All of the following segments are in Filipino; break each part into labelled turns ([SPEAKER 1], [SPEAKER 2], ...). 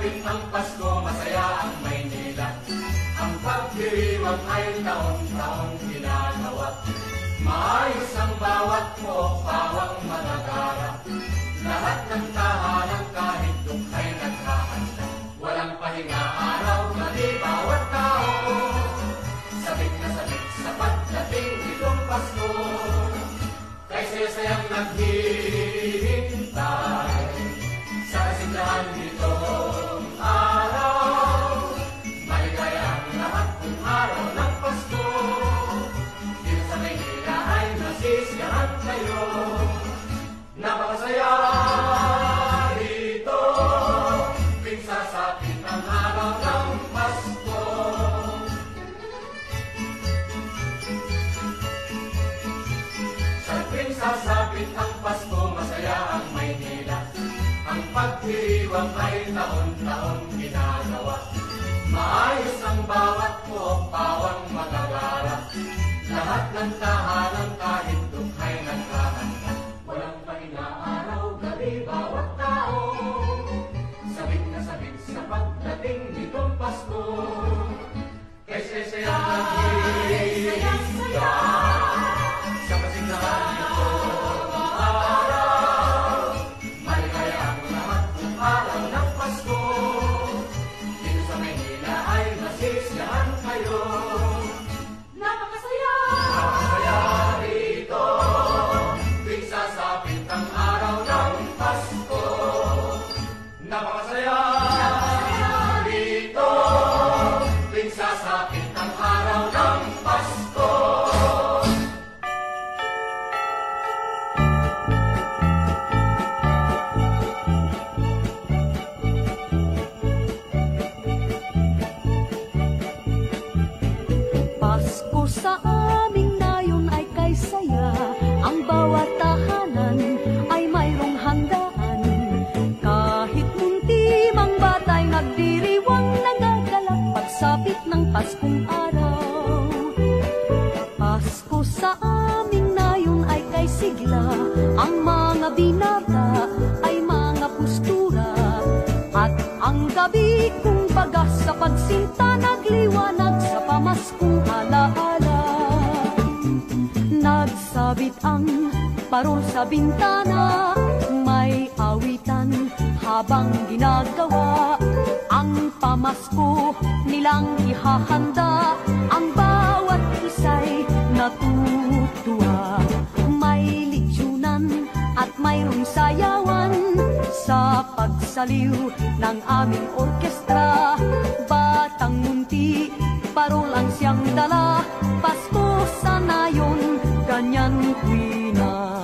[SPEAKER 1] Sinasabit ang Pasko, masaya ang Maynila. Ang pagdiriwang ay taon-taon ginagawa. Maayos ang bawat pook, bawang magagara. Lahat ng tahanan kahit dukay naghahanda. Walang pahinga araw, gabi, bawat tao. Sabik na sabik sa pagdating nitong Pasko. Kay sesayang naghihintay sa kasindahan nitong araw. Maligaya ang lahat ng araw ng Pasko. Dito sa Maynila ay masisiyahan kayo. Napakasaya dito, tuwing sasapit ang araw ng Pasko. Sa tuwing sasapit ang Pasko, masaya ang Maynila. Ang pagdiriwang ay taon-taon ginagawa. Maayos ang bawat pook, bawang magagara. Lahat ng tahanan kahit dukay naghahanda. Walang pahinga araw, gabi, bawat tao. Sabik na sabik sa pagdating nitong Pasko. Kay sesayang naghihintay sa kasindahan nitong araw. Maligaya ang lahat ng araw ng Pasko. Dito sa Maynila ay masisiyahan kayo.
[SPEAKER 2] Napakasaya!
[SPEAKER 1] Napakasaya rito, tuwing sasapit ang araw ng Pasko. Napakasaya rito, tuwing sasapit ang araw ng Pasko.
[SPEAKER 2] Pasko sa aming nayon ay kay saya. Ang bawat tahanan ay mayroong handaan. Kahit munti mang batay nagdiriwang nagagalak pagsapit ng Paskong araw. Pasko sa aming nayon ay kay sigla. Ang mga binata ay mga postura. At ang gabi kung baga sa pagsinta nagliwanag sa pamaskong alaala. Nagsabit ang parol sa bintana, may awitan habang ginagawa. Ang pamasko nilang ihahanda, ang bawat isa'y natutuwa. May litsunan at mayroong sayawan sa pagsaliw ng aming orkestra. Batang munti, parol ang siyang dala. Pasko sa nayon, ganyan tuwina.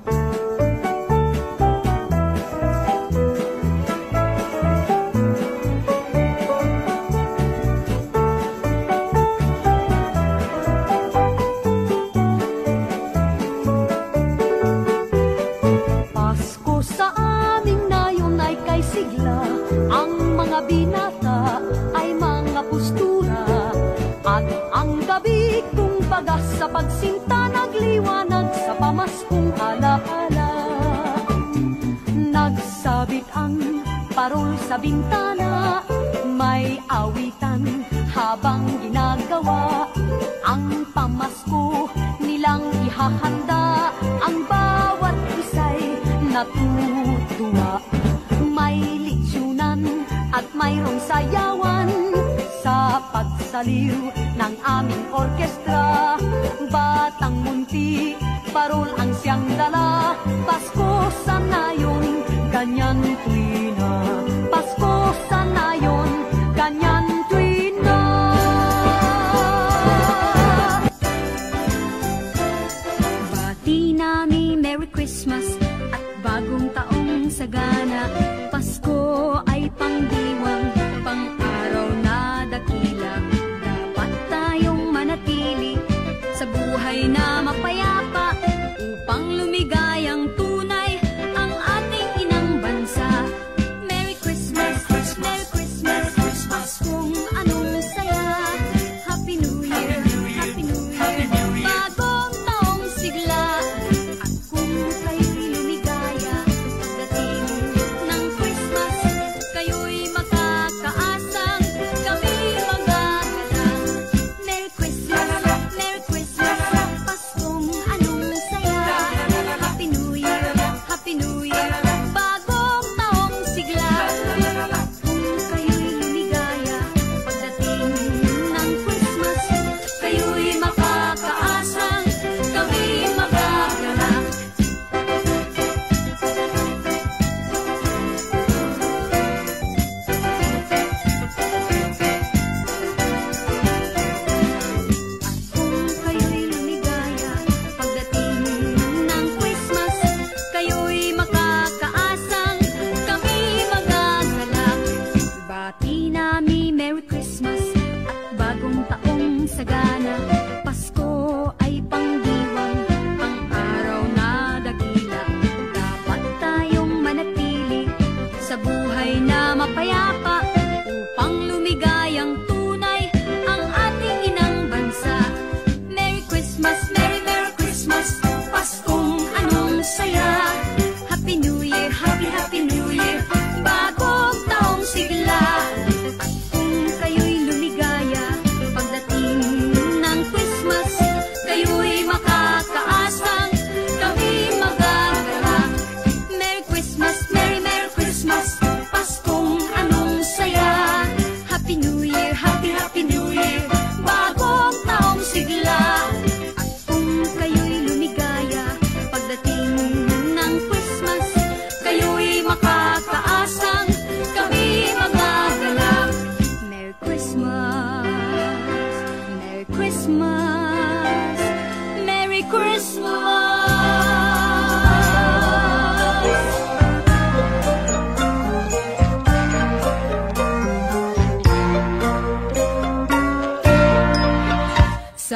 [SPEAKER 2] Pasko sa aming nayon ay kay sigla. Ang mga binata ay mga postura. At ang gabi kung baga sa pagsinta nagliwanag sa pamaskong alaala. Nagsabit ang parol sa bintana, may awitan habang ginagawa. Ang pamasko nilang ihahanda, ang bawat isa'y natutuwa. May litsunan at mayroong sayawan sa pagsaliw ng aming orkestra. Batang munti, parol ang siyang dala. Pasko sa nayon, ganyan tuwina. Pasko sa nayon, ganyan tuwina. Bati namin Merry Christmas at bagong taong sagana. Pasko ay pangdiwang, pang-araw na dakila. Dapat tayong manatili sa buhay na mapayapa upang lumigayang tunay ang ating inang bansa. Merry Christmas,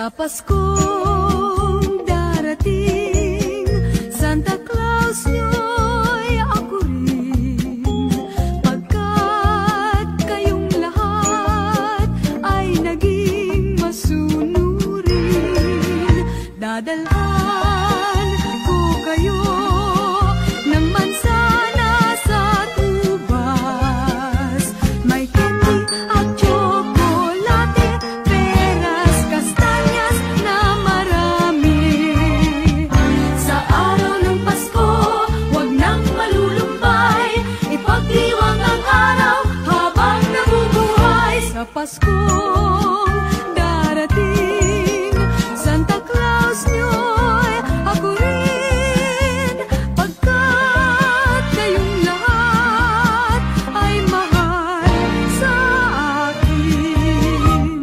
[SPEAKER 2] Sa Paskong darating, Santa Claus nyo'y ako rin. Pagkat kayong lahat ay naging masunurin, dadalhan ko kayo ng mansana sa tubas. May candy at tsokolate, peras, kastanyas na marami. Sa araw ng Pasko, huwag nang malulumbay, ipagdiwang ang araw habang nabubuhay. Sa Paskong darating, Santa Claus nyo'y ako rin. Pagkat kayong lahat ay mahal sa akin.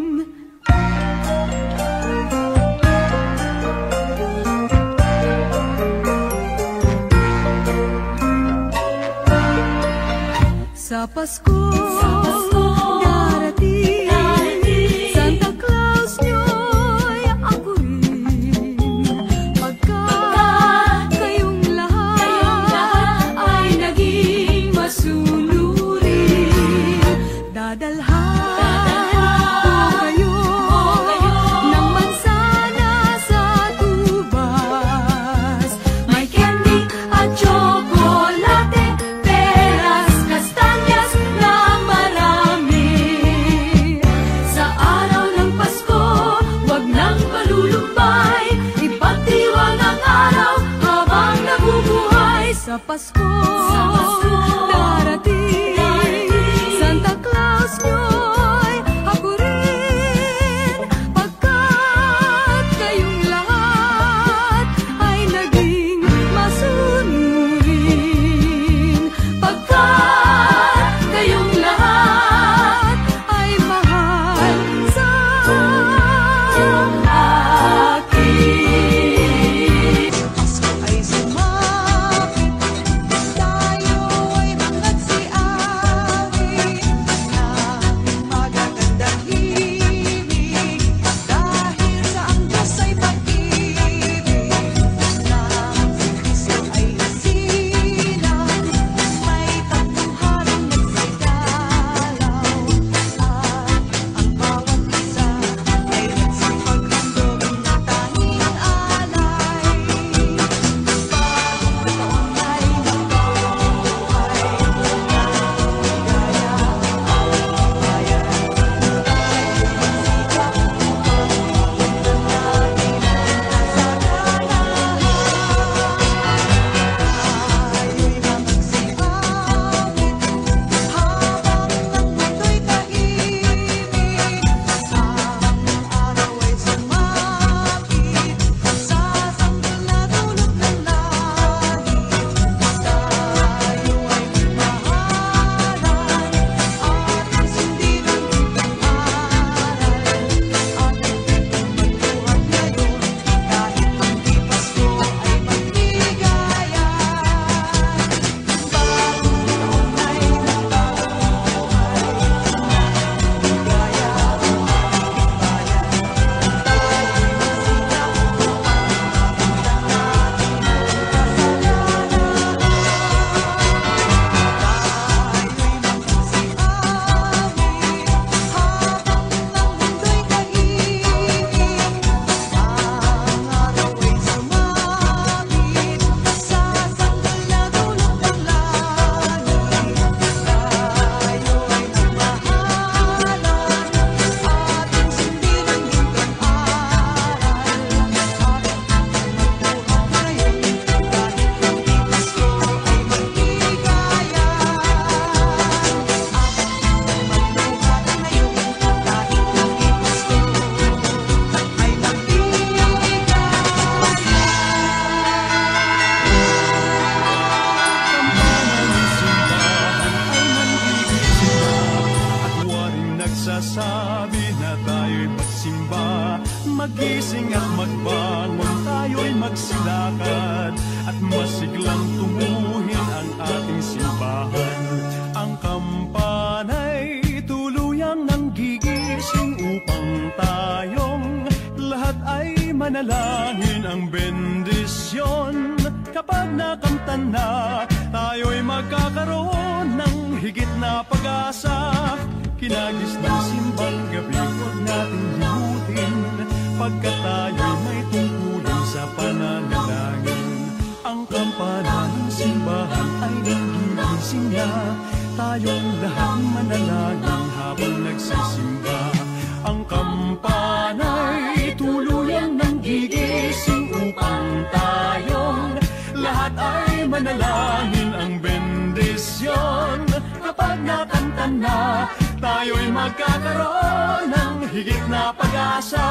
[SPEAKER 2] Sa Paskong darating, Santa Claus nyo'y ako rin. Pagkat kayong lahat ay naging masunurin, dadalhan ko kayo ng mansana sa tubas. May candy at tsokolate, peras, kastanyas na marami. Sa araw ng Pasko, huwag nang malulumbay, ipagdiwang ang araw habang nabubuhay. Sa Pasko darating, Santa Claus nyo'y ako rin. Pagkat kayong lahat ay naging masunurin, pagkat kayong lahat ay mahal sa akin. Pasko ay sumapit, tayo'y magsiawit ng magagandang himig, dahil sa ang Diyos ay pag-ibig. Nang si Kristo ay isilang, may tanghaling nagsidalaw, at ang bawat isa ay nagsipaghandog ng tanging alay. Bagong taon ay magbubuhay, ligaya ang bayan. Tayo'y magsiawit habang ang mundo'y tahimik. Ang araw ay sumapit sa sanggol na dulot ng langit. Tayo ay magmahalan at sundin ang iyong aral. At magbuhat ngayon kahit ang di Pasko ay magbigayan. Bagong taon ay nagbabuhay, ligaya ang ating bayan. Tayo'y magsikap upang mapagtanggap natin ang kasalanan. Tayo'y magsiawit habang ang mundo'y tahimik. Ang araw ay sumapit sa sanggol na dulot ng langit. Tayo ay magmahalan at sundin ang iyong aral. At magbuhat ngayon kahit ang di Pasko ay magbigayan. At magbuhat ngayon kahit ang di Pasko ay
[SPEAKER 3] At waring nagsasabi na tayo'y magsimba, magising at magbangon, tayo'y magsilakad, at masiglang tumuhin ang ating simbahan. Ang kampana'y tuluyang nang gigising upang tayong lahat manalangin ang bendisyon. Kapag nakamtan na, tayo'y magkakaroon ng higit na pag-asa. Kinagis ng simbang gabi, huwag natin limutin, pagkat tayo'y may tungkulin sa pananalangin. Ang kampana ng simbahan ay nanggigising niya, tayong lahat manalangin habang nagsisimba. Ang kampana'y tuluyang nanggigising upang tayong lahat ay manalangin ang bendisyon. Kapag nakanta na, tayo'y magkakaroon ng higit na pag-asa.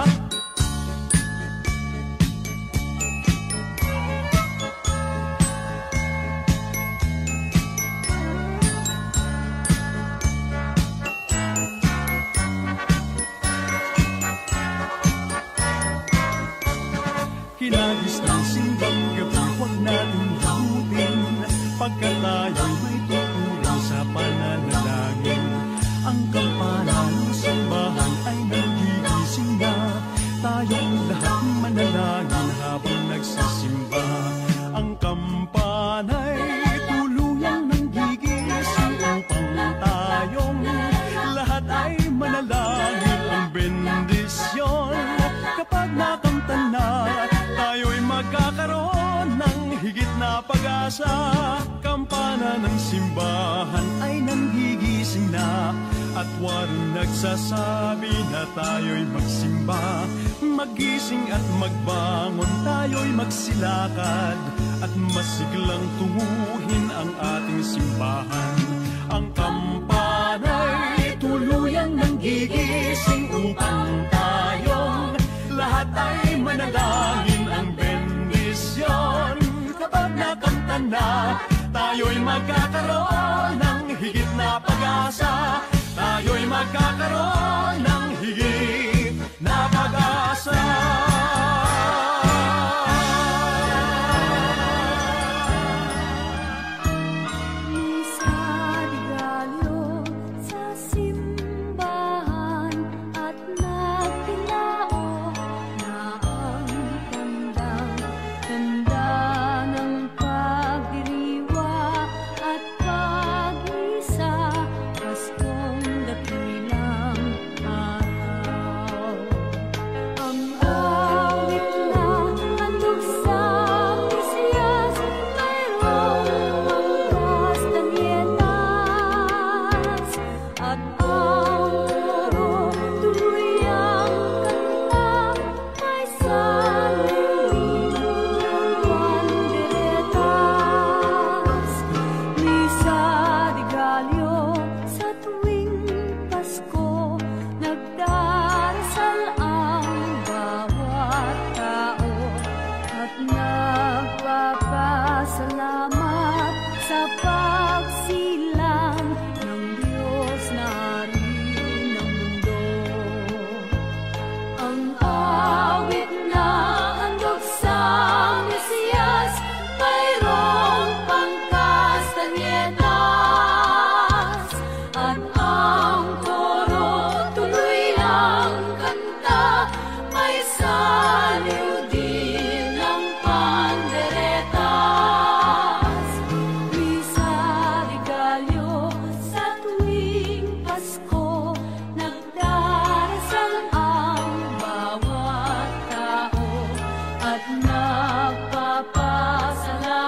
[SPEAKER 3] Kinagis ng simbang gabi, huwag natin limutin, pagkat tayo'y may tungkulin sa pananalangin. Ang kampana ng simbahan ay nanggigising na, tayong lahat manalangin habang nagsisimba. Ang kampana'y tuluyang nanggigising upang tayong lahat ay manalangin ang bendisyon. Kapag nakamtan na, tayo'y magkakaroon ng higit na pag-asa. Kampana ng simbahan ay nanggigising na, at waring nagsasabi na tayo'y magsimba. Magising at magbangon, tayo'y magsilakad, at masiglang tunguhin ang ating simbahan. Ang kampana'y tuluyang nanggigising upang tayong lahat ay manalangin ang bendisyon. Kapag nakamtan na, tayo'y magkakaroon ng higit na pag-asa. Tayo'y magkakaroon ng higit na pag-asa.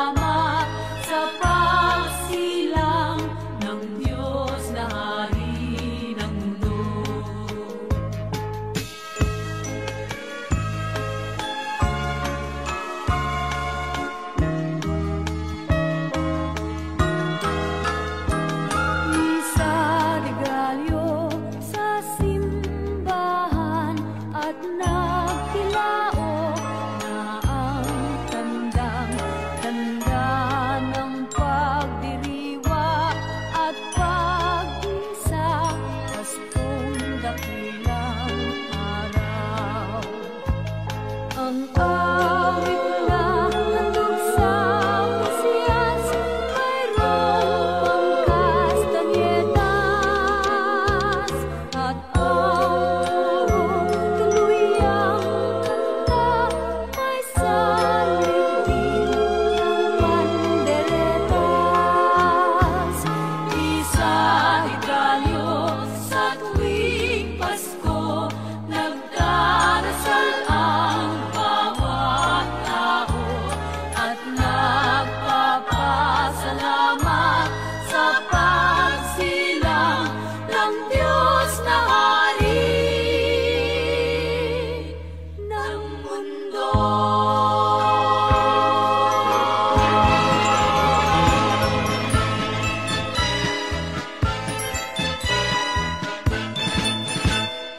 [SPEAKER 2] Nagpapasalamat sa pagsilang ng Diyos na Hari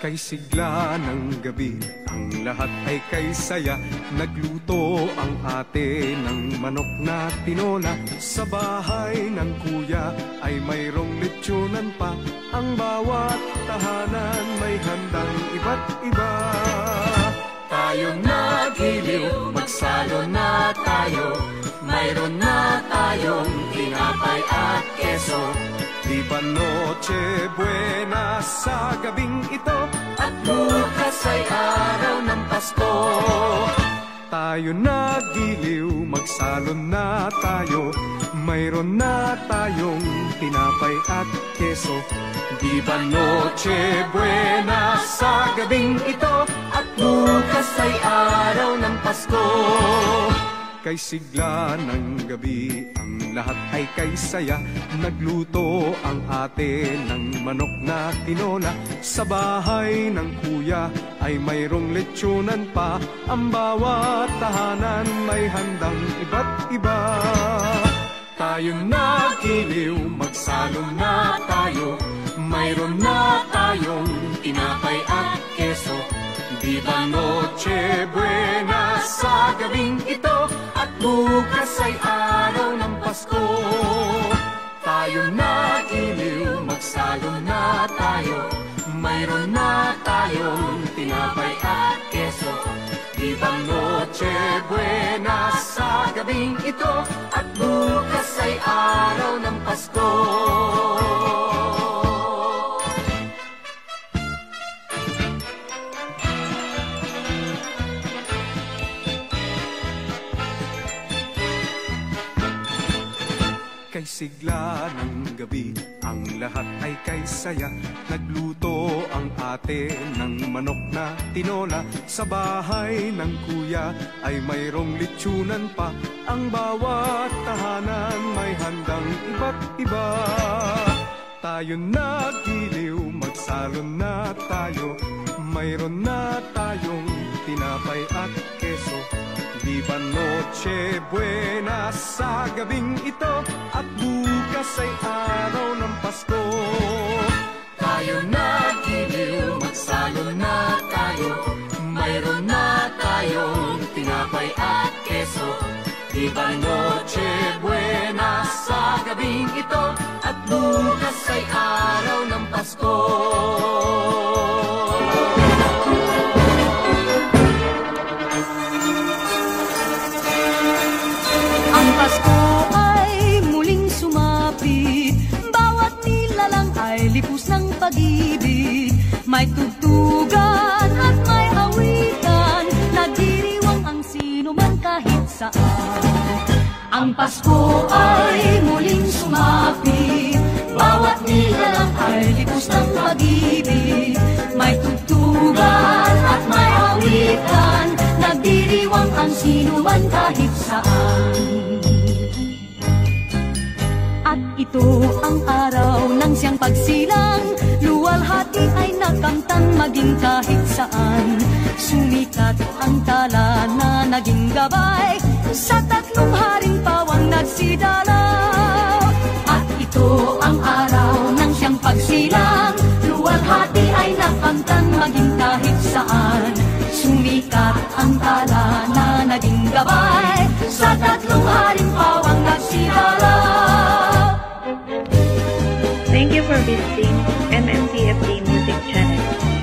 [SPEAKER 3] Kay sigla ng gabi, ang lahat ay kay saya. Nagluto ang ate ng manok na tinola. Sa bahay ng kuya ay mayroong lechonan pa. Ang bawat tahanan may handang iba't iba. Tayo nagiliw, magsalo na tayo. Mayroon na tayong tinapay at keso. Di ba noche buena sa gabing ito? At bukas ay araw ng Pasko. Tayo nagiliw, magsalon na tayo. Mayroon na tayong tinapay at keso. Di ba noche buena sa gabing ito? At bukas ay araw ng Pasko. Kay sigla ng gabi, ang lahat ay kay saya. Nagluto ang ate ng manok na tinola. Sa bahay ng kuya ay mayroong lechonan pa. Ang bawat tahanan may handang iba't iba. Tayo nagiliw, magsalo na tayo. Mayroon na tayong tinapay at keso. Di ba noche buena sa gabing ito? At bukas ay araw ng Pasko. Tayo nagiliw, magsalo na tayo. Mayroon na tayong tinapay at keso. Di ba noche buena sa gabing ito? At bukas ay araw ng Pasko. Kay sigla ng gabi, ang lahat ay kay saya. Nagluto ang ate ng manok na tinola. Sa bahay ng kuya ay mayroong lechonan pa. Ang bawat tahanan may handang iba't iba. Tayo nagiliw, magsalon na tayo. Mayroon na tayong tinapay at keso. Di ba noche buena sa gabing ito? At bukas ay araw ng Pasko. Tayo nagiliw, magsalo na tayo. Mayroon na tayong tinapay at keso. Di ba noche buena sa gabing ito? At bukas ay araw ng Pasko.
[SPEAKER 2] Pasko ay muling sumapit, bawat nilalang ay lipos ng pag-ibig. May tugtugan at may awitan, nagdiriwang ang sino man kahit saan. Ang Pasko ay muling sumapit, bawat nilalang ay lipos ng pag-ibig. May tugtugan at may awitan, nagdiriwang ang sino man kahit saan. At ito ang araw ng siyang pagsilang, luwalhati ay nakamtan maging kahit saan. Sumikat ang tala na naging gabay, sa tatlong haring pawang nagsidalaw. At ito ang araw ng siyang pagsilang, luwalhati ay nakamtan maging kahit saan. Sumikat ang tala na naging gabay, sa tatlong haring pawang nagsidalaw.
[SPEAKER 4] Thank you for visiting MMTFD Music Channel.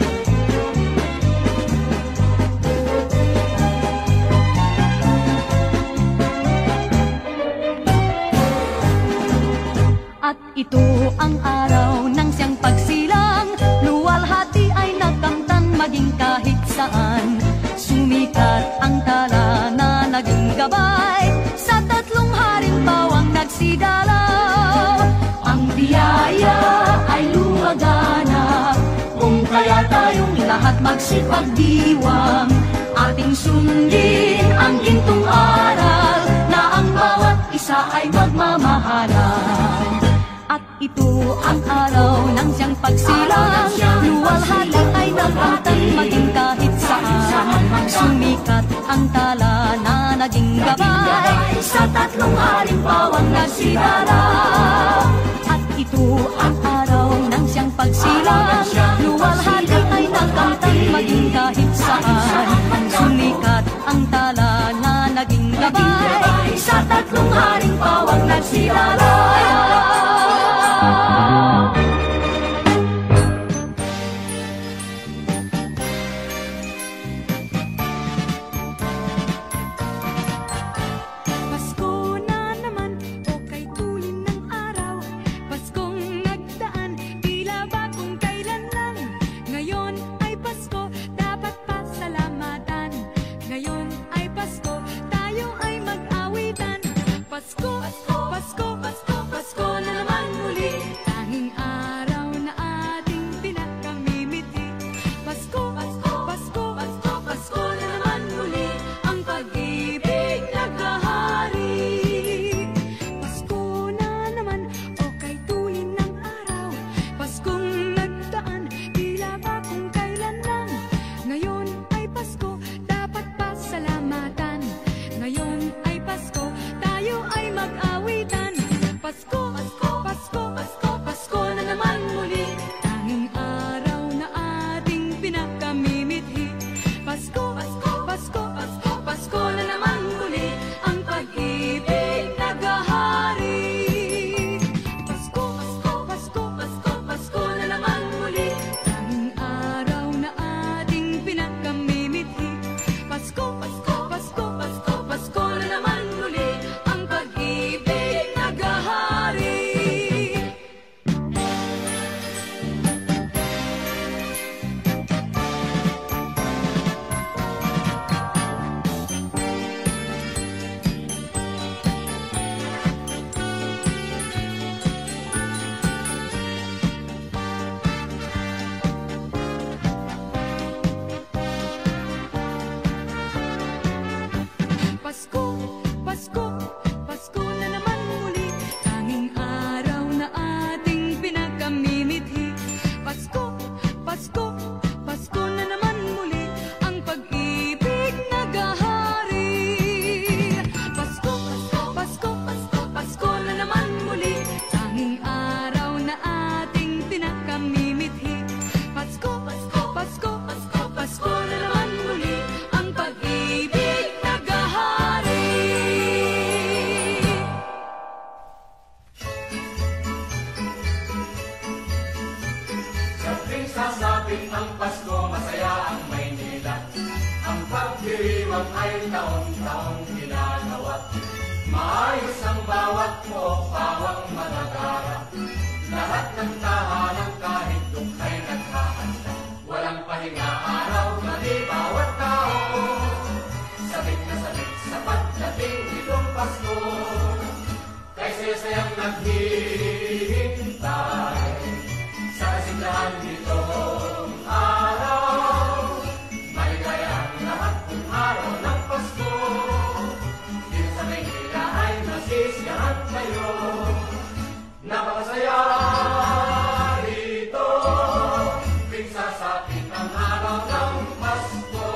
[SPEAKER 2] At ito ang araw ng siyang pagsilang, luwalhati ay nakamtan maging kahit saan. Sumikat ang tala na naging gabay, sa tatlong haring pawang nagsidalaw. Ang biyaya ay lumaganap, kung kaya tayong lahat magsipagdiwang. Ating sundin ang gintong aral, na ang bawat isa ay magmamahalan. At ito ang araw ng siyang pagsilang, luwalhati ay nakamtan maging kahit saan. Sumikat ang tala na naging gabay, sa tatlong haring pawang nagsidalaw. At ito ang araw ng siyang pagsilang, luwalhati ay nakamtan saan sumikat ang tala na naging gabay sa tatlong haring pawang nagsilalay.
[SPEAKER 1] Sasapit ang Pasko, masaya ang Maynila. Ang pagdiriwang ay taon-taong ginagawa. Maayos ang bawat pook, pawang magagara. Lahat ng tahanan kahit dukay naghahanda. Walang pahinga araw, gabi bawat tao. Sabik na sabik sa pagdating nitong Pasko. Kay sesayang naghihintay sa kasindahan nitong araw. Maligaya ang lahat kung araw ng Pasko. Dito sa Maynila ay masisiyahan kayo. Napakasaya dito, tuwing sasapit ang araw ng Pasko.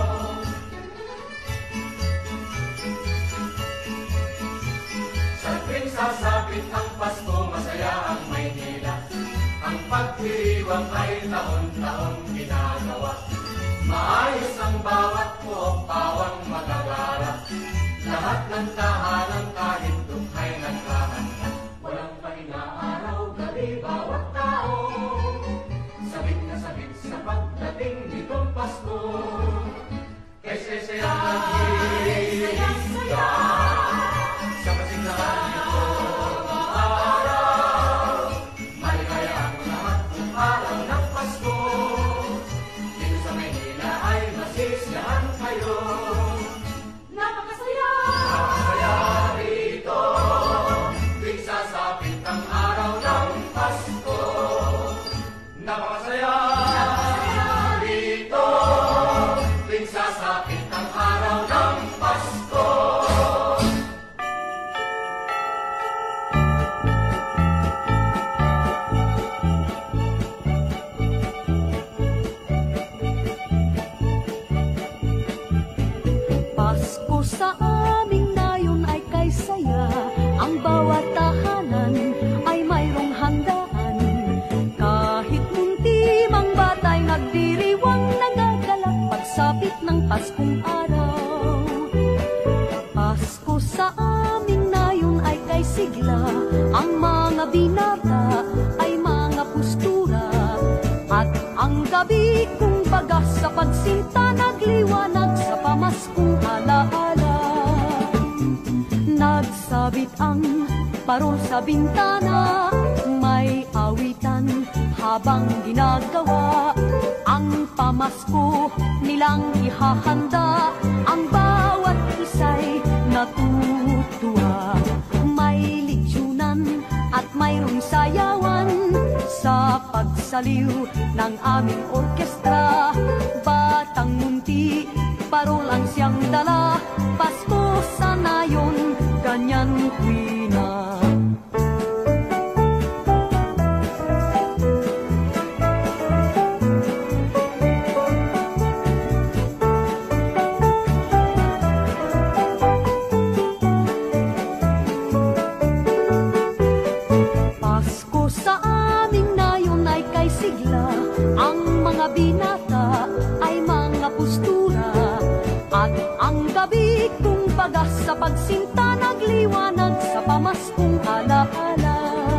[SPEAKER 1] Sa tuwing sasapit ang Pasko, masaya ang Maynila. Ang pagdiriwang ay taon-taon ginagawa. Maayos ang bawat pook, pawang magagara. Lahat ng tahanan kahit dukay naghahanda. Walang pahinga araw, gabi bawat tao. Sabik na sabik sa pagdating nitong Pasko. Kay sesayang naghihintay sa kasindahan nitong araw. Maligaya ang lahat kung araw ng Pasko. Dito sa Maynila ay masisiyahan kayo.
[SPEAKER 2] Napakasaya!
[SPEAKER 1] Napakasaya rito, tuwing sasapit ang araw ng Pasko. Napakasaya rito, tuwing sasapit ang araw ng Pasko.
[SPEAKER 2] Pasko sa aming nayon ay kay saya. Ang bawat tahanan ay mayroong handaan. Kahit munti mang batay nagdiriwang nagagalak. Pagsapit ng Paskong araw. Pasko sa amin ngayon ay kay sigla, ang mga binata ay mga postura, at ang gabi kung baga sa pagsinta nagliwanag sa pamaskong alaala. Nagsabit ang parol sa bintana, may awitan habang ginagawa ang pamasko nilang ihahanda. Ang bawat isa'y natutuwa, may litsunan at mayroong sayawan sa pagsaliw ng aming orkestra. Batang munti, parol ang siyang dala, Pasko sa nayon, ganyan tuwina. Binata ay mga postura, at ang gabi kung baga sa pagsinta nagliwanag sa pamaskong alaala.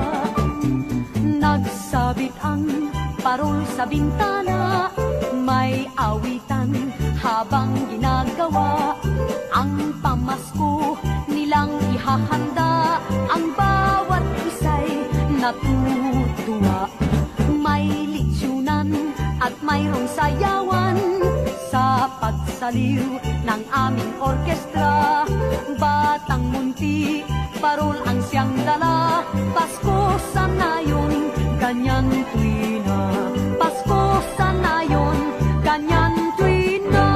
[SPEAKER 2] Nagsabit ang parol sa bintana, may awitan habang ginagawa ang pamasko nilang ihahanda. Ang bawat isa'y natutuwa, may litsunan at mayroong sayawan sa pagsaliw ng aming orkestra. Batang munti, parol ang siyang dala, Pasko sa nayon, ganyan tuwina. Pasko sa nayon, ganyan tuwina.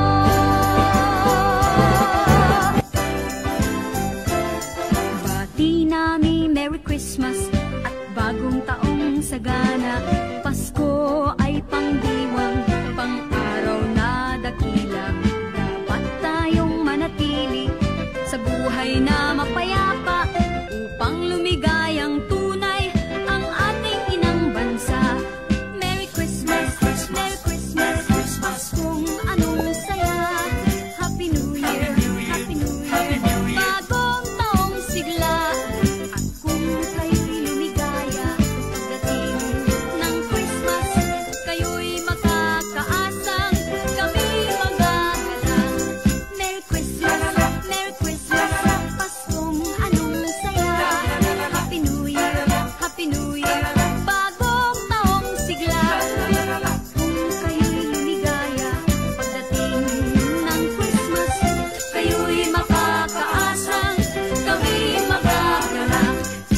[SPEAKER 2] Bati namin Merry Christmas at bagong taong sagana. Pasko ay pangdiwang, pang-araw na dakila. Dapat tayong manatili sa buhay na mapayapa, upang lumigayang tunay ang ating inang bansa. Merry Christmas, Merry Christmas, Christmas kung anong saya. Happy New Year, Happy New Year, bagong taong sigla. At kung kayo'y lumigaya pagdating ng Christmas, kayo'y makakaasang kami magagalang. Merry Christmas, Merry Christmas, Paskong anong saya. Happy New Year, Happy New Year, bagong taong sigla. Kung kayo'y lumigaya pagdating ng Christmas, kayo'y makakaasang kami magagalang.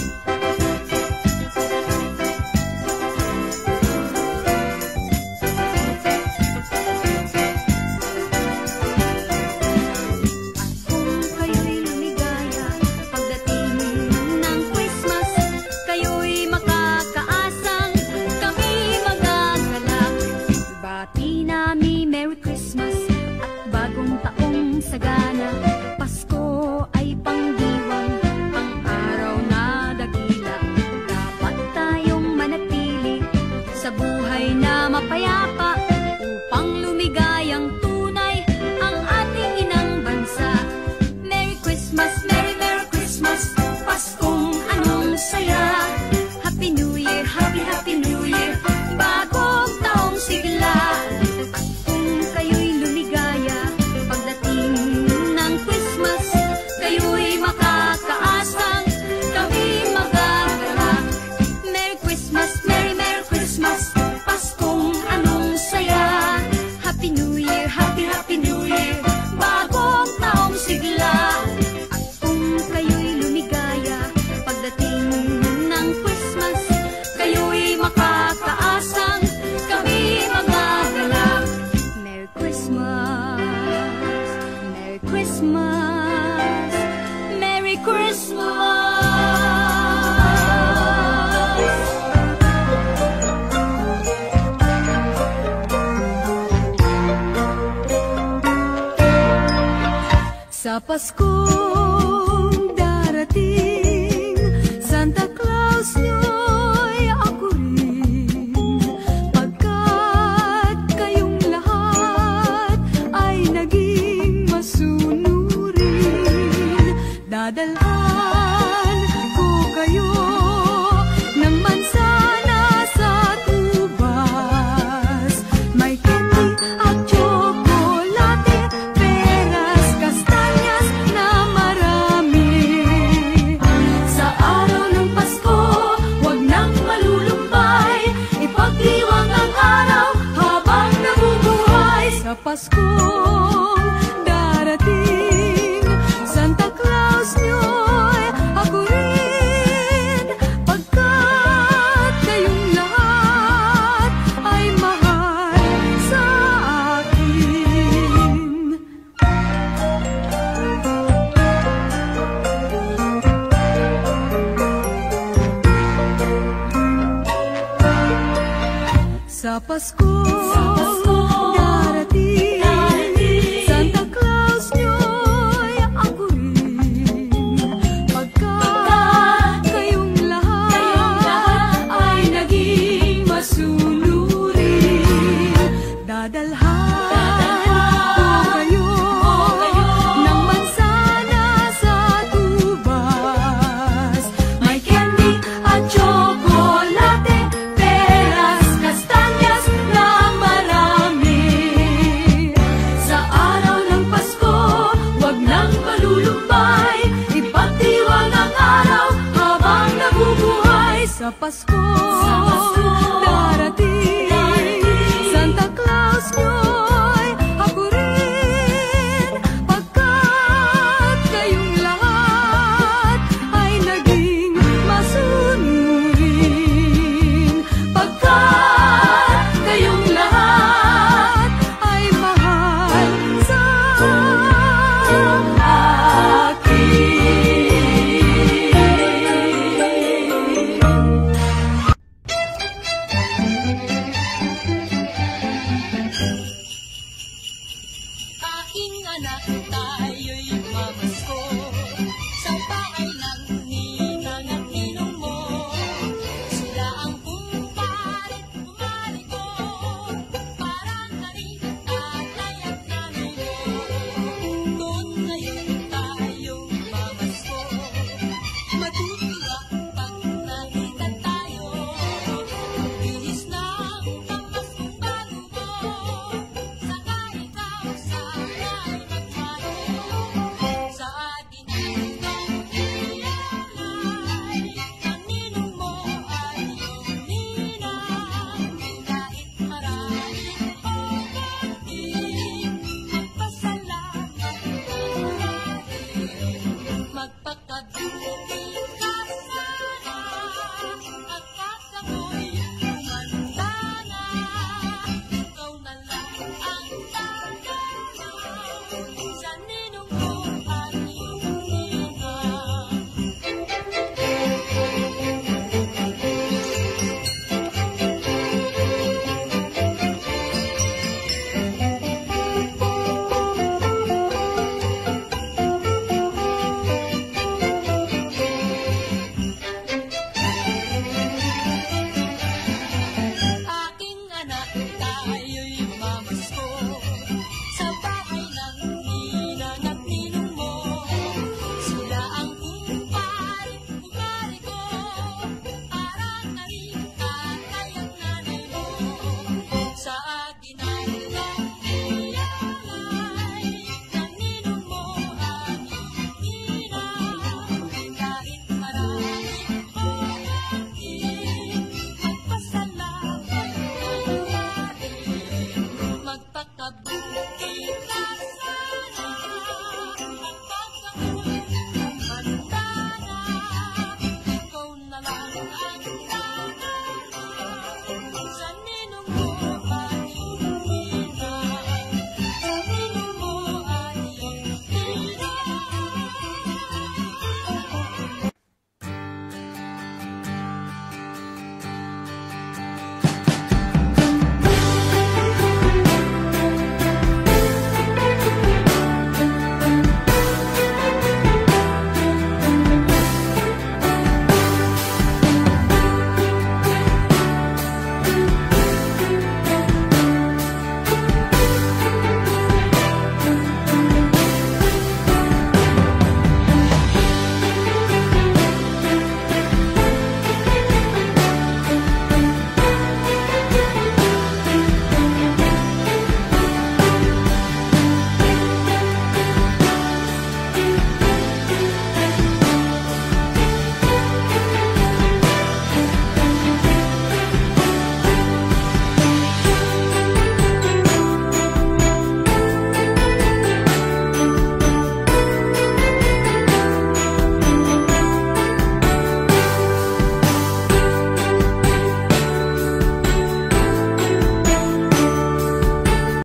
[SPEAKER 2] Kung kayo'y lumigaya pagdating ng Christmas, kayo'y makakaasang kami magagalak. Bati namin Merry Christmas at bagong taong sagana. Pasko ay pangdiwang, pang-araw na dakila. Dapat tayong manatili sa buhay na mapayapa, upang lumigayang tunay ang ating inang bansa. Merry Christmas, Merry Merry Christmas, Paskong anong saya. Happy New Year, Happy Happy New Year, bagong taong sigla. At kung kayo'y lumigaya pagdating ng Christmas, kayo'y makakaasang kami magagalak. Merry Christmas, Merry Merry Christmas, Paskong anong saya. Happy New Year, Happy Happy New Year, bagong taong sigla. At kung kayo'y lumigaya pagdating ng Christmas, kayo'y makakaasang kami magagalak. Merry Christmas, Merry Christmas, Merry Christmas. Sa Paskong darating, Santa Claus nyo'y ako rin, pagkat kayong lahat ay nag Paskong darating, Santa Claus niyo'y ako rin, pagkat kayong lahat ay mahal sa akin. Sa Pasko sa Pasko.